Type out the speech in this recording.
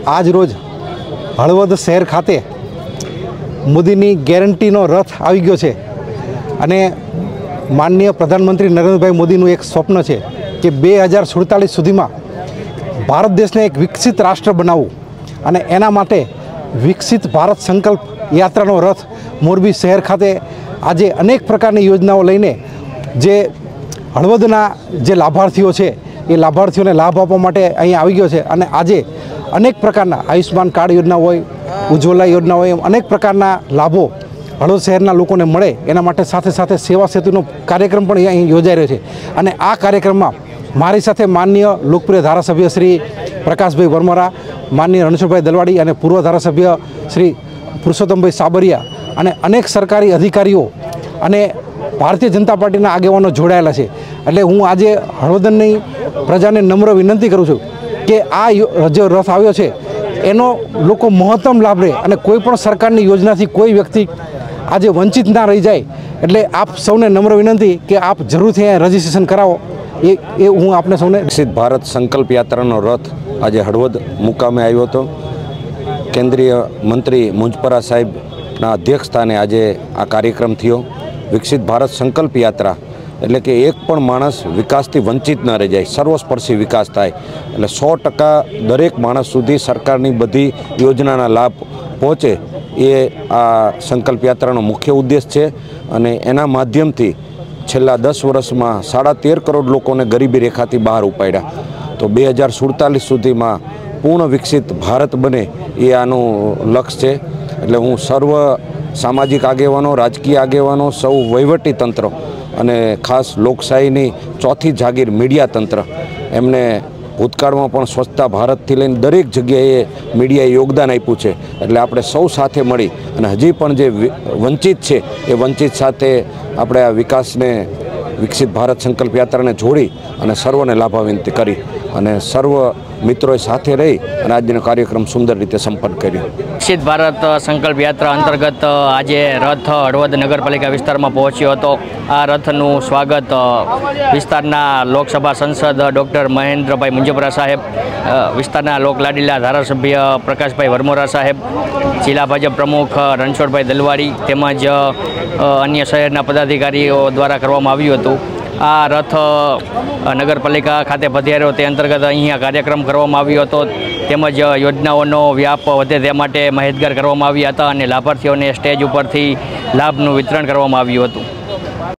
આજ રોજ હળવદ શહેર ખાતે મોદીની ગેરંટીનો રથ આવી ગયો છે અને માનનીય પ્રધાનમંત્રી નરેન્દ્રભાઈ મોદીનું એક સ્વપ્ન છે કે 2047 સુધીમાં ભારત દેશને એક વિકસિત રાષ્ટ્ર બનાવવું અને એના માટે વિકસિત ભારત સંકલ્પ યાત્રાનો રથ મોરબી શહેર ખાતે આજે અનેક પ્રકારની યોજનાઓ લઈને જે હળવદના જે લાભાર્થીઓ છે એ લાભાર્થીઓને લાભ આપવા માટે અહીંયા આવી ગયો છે અને આજે અનેક પ્રકારના આયુષ્માન કાર્ડ યોજના હોય, ઉજ્જવલા યોજના હોય, એમ અનેક પ્રકારના લાભો હળવદ શહેરના લોકોને મળે એના માટે સાથે સાથે સેવા સેતુનો કાર્યક્રમ પણ અહીં યોજાઈ રહ્યો છે અને આ કાર્યક્રમમાં મારી સાથે માનનીય લોકપ્રિય ધારાસભ્ય શ્રી પ્રકાશભાઈ વરમરા, માનનીય રણછોડભાઈ દલવાડી અને પૂર્વ ધારાસભ્ય શ્રી પુરુષોત્તમભાઈ સાબરિયા અને અનેક સરકારી અધિકારીઓ અને ભારતીય જનતા પાર્ટીના આગેવાનો જોડાયેલા છે। એટલે હું આજે હળવદની પ્રજાને નમ્ર વિનંતી કરું છું કે આ જે રથ આવ્યો છે એનો લોકો મહત્તમ લાભ લે અને કોઈ પણ સરકારની યોજનાથી કોઈ વ્યક્તિ આજે વંચિત ના રહી જાય। એટલે આપ સૌને નમ્ર વિનંતી કે આપ જરૂરથી અહીંયા રજીસ્ટ્રેશન કરાવો એ હું આપને સૌને। વિકસિત ભારત સંકલ્પ યાત્રાનો રથ આજે હળવદ મુકામે આવ્યો હતો। કેન્દ્રીય મંત્રી મુંજપરા સાહેબના અધ્યક્ષ સ્થાને આજે આ કાર્યક્રમ થયો। વિકસિત ભારત સંકલ્પ યાત્રા એટલે કે એક પણ માણસ વિકાસથી વંચિત ન રહી જાય, સર્વસ્પર્શી વિકાસ થાય। એટલે 100% દરેક માણસ સુધી સરકારની બધી યોજનાના લાભ પહોંચે એ આ સંકલ્પ યાત્રાનો મુખ્ય ઉદ્દેશ છે અને એના માધ્યમથી છેલ્લા 10 વર્ષમાં 13.5 કરોડ લોકોને ગરીબી રેખાથી બહાર ઉપાડ્યા। તો 2047 સુધીમાં પૂર્ણ વિકસિત ભારત બને એ આનું લક્ષ્ય છે। એટલે હું સર્વ સામાજિક આગેવાનો, રાજકીય આગેવાનો, સૌ વહીવટી તંત્ર અને ખાસ લોકશાહીની ચોથી જાગીર મીડિયા તંત્ર એમને ભૂતકાળમાં પણ સ્વચ્છતા ભારતથી લઈને દરેક જગ્યાએ મીડિયાએ યોગદાન આપ્યું છે। એટલે આપણે સૌ સાથે મળી અને હજી પણ જે વંચિત છે એ વંચિત સાથે આપણે આ વિકાસને વિકસિત ભારત સંકલ્પ યાત્રાને જોડી અને સર્વને લાભાન્વિત કરી અને સર્વ મિત્રોએ સાથે રહી અને આજનો કાર્યક્રમ સુંદર રીતે સંપન્ન કર્યો। વિકસિત ભારત સંકલ્પ યાત્રા અંતર્ગત આજે રથ હળવદ નગરપાલિકા વિસ્તારમાં પહોંચ્યો હતો। આ રથનું સ્વાગત વિસ્તારના લોકસભા સંસદ ડૉક્ટર મહેન્દ્રભાઈ મુંજપરા સાહેબ, વિસ્તારના લોકલાડીલા ધારાસભ્ય પ્રકાશભાઈ વરમોરા સાહેબ, જિલ્લા ભાજપ પ્રમુખ રણછોડભાઈ દલવાડી તેમજ અન્ય શહેરના પદાધિકારીઓ દ્વારા કરવામાં આવ્યું હતું। આ રથ નગરપાલિકા ખાતે પધાર્યો તે અંતર્ગત અહીંયા કાર્યક્રમ કરવામાં આવ્યો હતો તેમજ યોજનાઓનો વ્યાપ વધે તે માટે માહિતગાર કરવામાં આવ્યા હતા અને લાભાર્થીઓને સ્ટેજ ઉપરથી લાભનું વિતરણ કરવામાં આવ્યું હતું।